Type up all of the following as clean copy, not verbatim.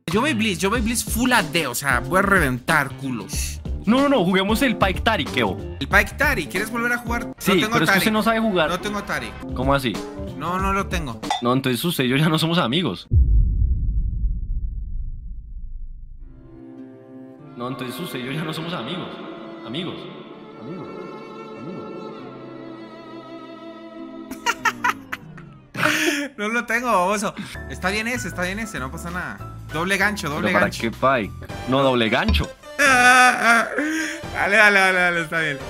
Yo voy Blitz full AD, o sea, voy a reventar culos. No, juguemos el Pike Tari, Keo. El Pike Tari, ¿quieres volver a jugar? Sí, no tengo pero es que Tari. usted no sabe jugar. No tengo Tari. ¿Cómo así? No lo tengo. No, entonces usted y yo ya no somos amigos. No, entonces usted y yo ya no somos amigos. Amigos. No lo tengo, baboso. Está bien ese, no pasa nada. Doble gancho, doble ¿Para gancho. qué Pike? No, doble gancho. Dale, está bien.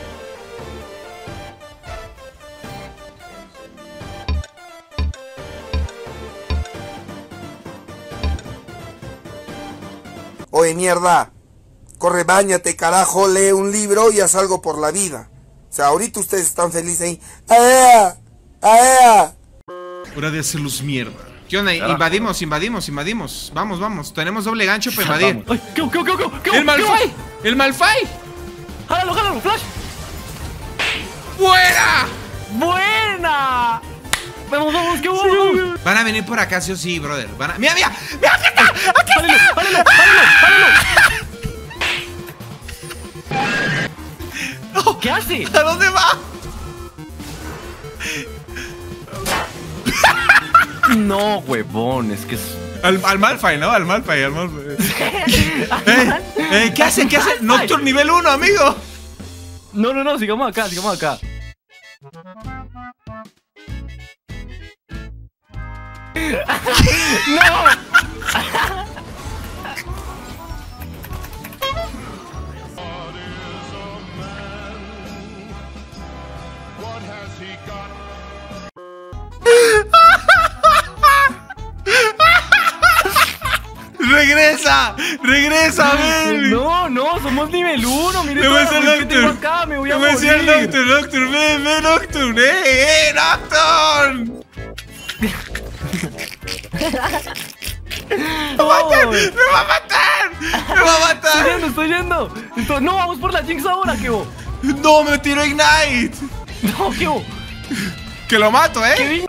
Oye, mierda. Corre, báñate, carajo, lee un libro y haz algo por la vida. O sea, ahorita ustedes están felices ahí. ¡Aea! ¡Aea! Hora de hacerlos mierda. ¿Qué onda? Invadimos. Vamos. Tenemos doble gancho para invadir. ¡Ay! ¿Qué? ¡El Malphite! ¡El Malphite! ¡Jálalo, Flash! ¡Buena! Vamos, ¿qué vamos? Van a venir por acá, sí o sí, brother. ¡Mira! ¡Aquí está! ¡Pálelo! ¿Qué hace? ¿A dónde va? No, huevón, es que es... Al Malphite, ¿no? Al Malphite. ¿Qué hace? Nocturne nivel 1, amigo. No, sigamos acá. ¡No! ¡Regresa, ven! No, somos nivel 1, mire Me voy a todo hacer lo que tengo acá, me voy a Nocturne, morir. ven, Nocturne, Nocturne. ¡Me va a matar! Estoy yendo. No, vamos por la Jinx ahora, Keo. ¡No, me tiró Ignite! No, Keo. ¡Que lo mato, ¿Qué?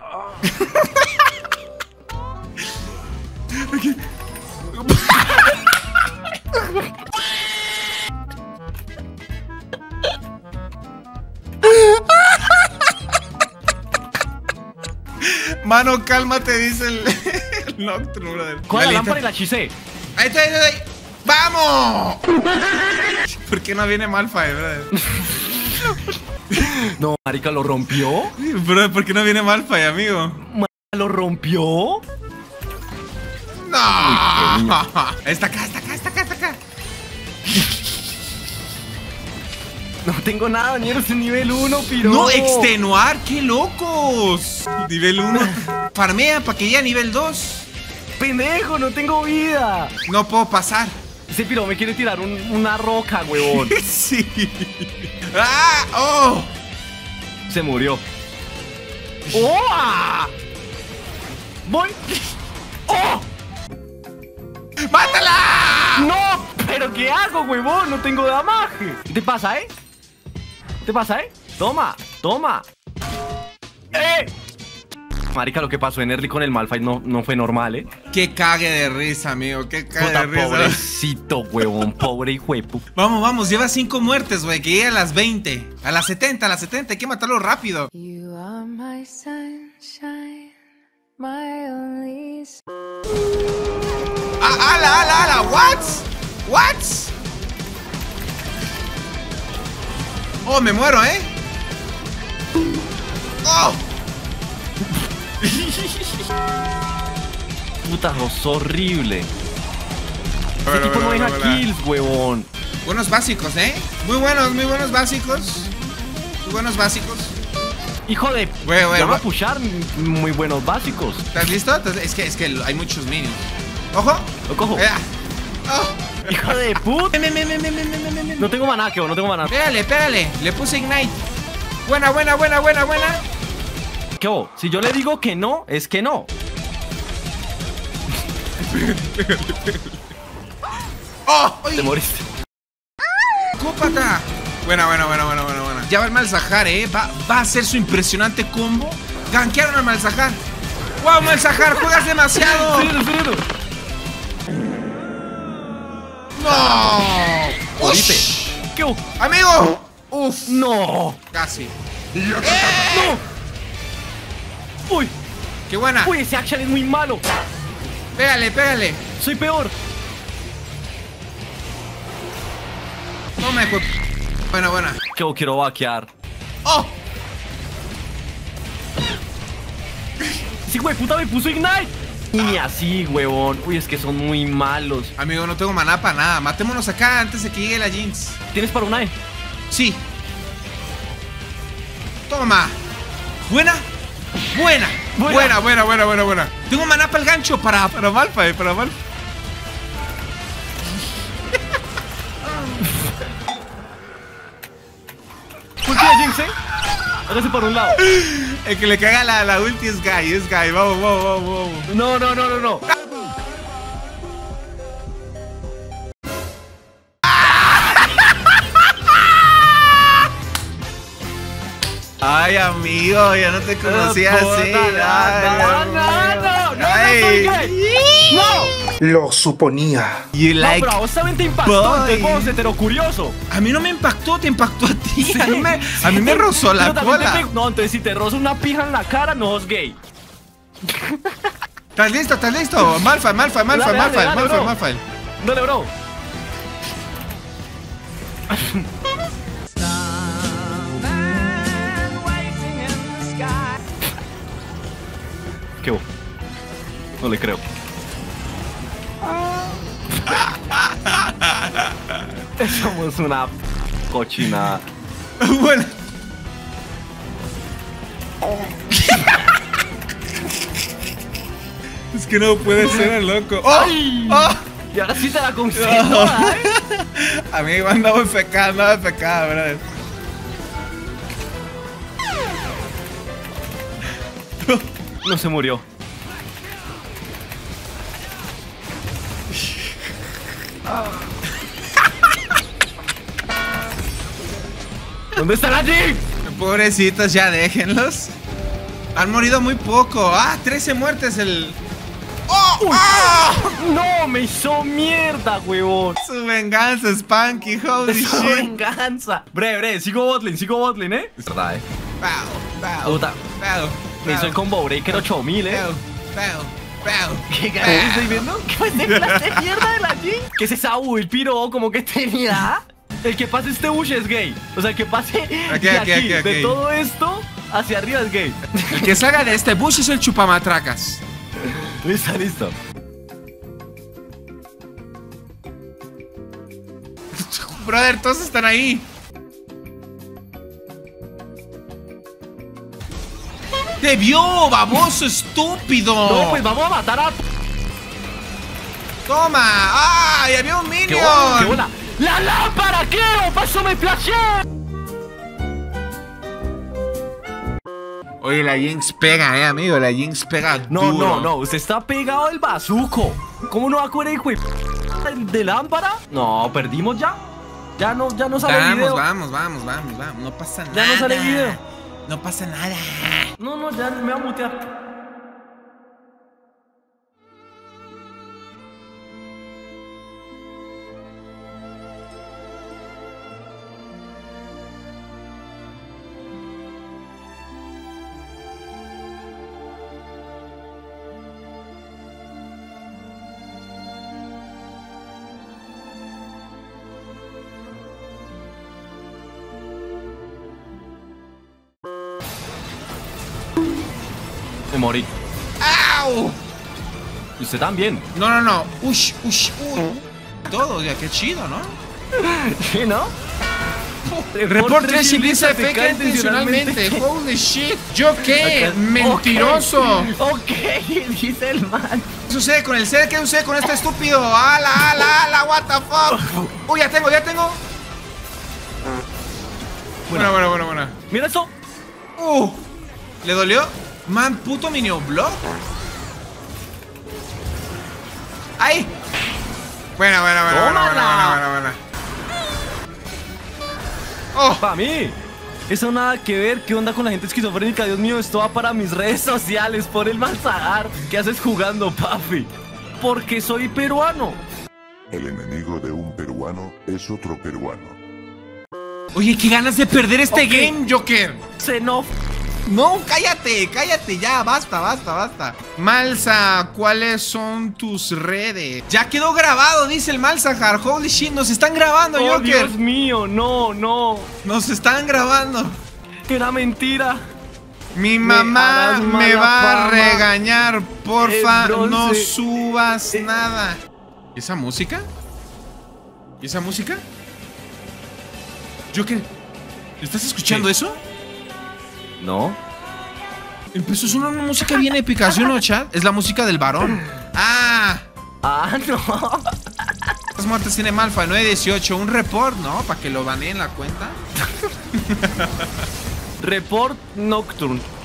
Mano, cálmate, dice el Nocturne, brother. Con la lámpara y la hechicé. Ahí está. ¡Vamos! ¿Por qué no viene Malphite, brother? No, marica, ¿lo rompió? Brother, ¿por qué no viene Malphite, amigo? ¿Lo rompió? ¡No! Está acá. No tengo nada, ni eres en nivel 1, piro. ¡No, extenuar! ¡Qué locos! Nivel 1. Farmea para que llegue a nivel 2. Pendejo, no tengo vida. No puedo pasar. Ese piro me quiere tirar una roca, huevón. Sí. ¡Ah! ¡Oh! Se murió. ¡Oh! ¡Voy! ¡Oh! ¡Mátala! ¡No! ¿Pero qué hago, huevón? No tengo damaje. ¿Qué te pasa, Toma. Marica, lo que pasó en early con el Malphite no fue normal, ¡Qué cague de risa, amigo! ¡Qué cague Puta, de risa! pobrecito, huevón, pobre hijuepu. Vamos, lleva 5 muertes, güey. Que llegue a las 20. A las 70, hay que matarlo rápido. You are my sunshine, my only... ¡Ala! ¿What? Oh, me muero, ¿eh? ¡Oh! Puta, es horrible. Ese tipo no deja kills, huevón. Buenos básicos, ¿eh? Muy buenos básicos. Hijo de... Güey, Ya va a pushar muy buenos básicos. ¿Estás listo? Es que hay muchos minions. ¡Ojo! Lo cojo. ¡Oh! Hijo de puta. No tengo maná, Keo, no tengo maná. Pégale. Le puse Ignite. Buena. Keo, si yo le digo que no, es que no. ¡Oh! Te moriste. ¡Cópata! Buena. Ya va el Malzahar, va a hacer su impresionante combo. Gankearon al Malzahar. ¡Wow, Malzahar! ¡Juegas demasiado! Espéralo. ¡No! Ahorita. ¡Ush! ¿Qué? ¡Amigo! ¡Uf! No. Casi. No. Uy. ¡Qué buena! Uy, ese action es muy malo. Pégale, pégale. Soy peor. No me fue. Buena, buena. ¿Qué? Quiero vaquear. ¡Oh! Sí, güey, puta, me puso Ignite. Ni así, huevón. Uy, es que son muy malos. Amigo, no tengo maná para nada. Matémonos acá antes de que llegue la Jinx. ¿Tienes para una E? Sí. Toma. ¿Buena? Buena. Buena. Buena. Tengo maná para el gancho para Malphite, para Malphite. ¿Por qué la Jinx, hágase por un lado. El que le caga la ulti es Guy, vamos. No. Ay, amigo, ya no te conocía así. No. Lo suponía. You No, like pero a vos también te impactó, entonces como se curioso. A mí no me impactó, te impactó a ti. Sí. A mí me rozó la Pero también cola. No, entonces si te roza una pija en la cara, no sos gay. ¿Estás listo? Malphite. Dale, bro. Dale, bro. ¿Qué hubo? No le creo. Somos una cochinada. Bueno. Es que no puede ser el loco. ¡Oh! ¡Ay! ¡Oh! Y ahora sí te la concedo, ¿eh? Amigo, andaba en pecado, brother. No se murió. ¿Dónde está la Jinx? Pobrecitos, ya déjenlos. Han morido muy poco. 13 muertes el... ¡Oh! ¡Ah! No, me hizo mierda, huevón. Su venganza, Spanky, holy Su shit. venganza. Bre, sigo botlane, ¿eh? Es verdad, Puta. Me hizo el combo breaker 8000, ¿Qué cara estoy viendo? ¿Qué fue esta clase de mierda de la Jinx? ¿Qué es esa el piro como que tenía? El que pase este bush es gay. O sea, el que pase aquí, de todo esto hacia arriba es gay. El que salga de este bush es el chupamatracas. Listo. Brother, todos están ahí. ¡Te vio, baboso estúpido! No, pues vamos a matar a... ¡Toma! ¡Ay, había un minion! ¡Qué buena! ¡La lámpara! ¿Qué? ¡O paso me flashé! Oye, la Jinx pega, amigo. La Jinx pega duro. No. Usted está pegado del bazuco. ¿Cómo no va a correr, hijo de lámpara? No, ¿perdimos ya? Ya no sale el video. Vamos. No pasa nada. Ya no sale el video. No pasa nada. No, ya me voy a mutear. Me morí. ¡Au! Y usted también. No. Uy. Todo, ya, qué chido, ¿no? ¿Sí, no? Report 3 Shiblis FK intencionalmente. Holy shit. ¿Yo qué? Okay. Mentiroso. Ok, dice el man. ¿Qué sucede con el ser? ¿Qué sucede con este estúpido? ¡Ala! What the fuck. Uy, ya tengo. Buena. Mira eso. ¿Le dolió? Man, puto minion block. ¡Ahí! Buena. ¡Oh! Para mí. Eso nada que ver. ¿Qué onda con la gente esquizofrénica? Dios mío, esto va para mis redes sociales. Por el Malzahar. ¿Qué haces jugando, papi? Porque soy peruano. El enemigo de un peruano es otro peruano. Oye, qué ganas de perder este game, Joker. No, cállate, ya, basta. Malsa, ¿cuáles son tus redes? Ya quedó grabado, dice el Malzahar. Holy shit, nos están grabando, Joker. Dios mío, no. Nos están grabando. Era mentira. Mi mamá me va a regañar, porfa, no subas nada. ¿Y esa música? Joker, ¿estás escuchando eso? No. Empezó a sonar una música bien épica, ¿sí o no, chat? Es la música del varón. No. Las muertes tiene Malfa, 918. Un report, ¿no? Para que lo baneen la cuenta. Report Nocturne.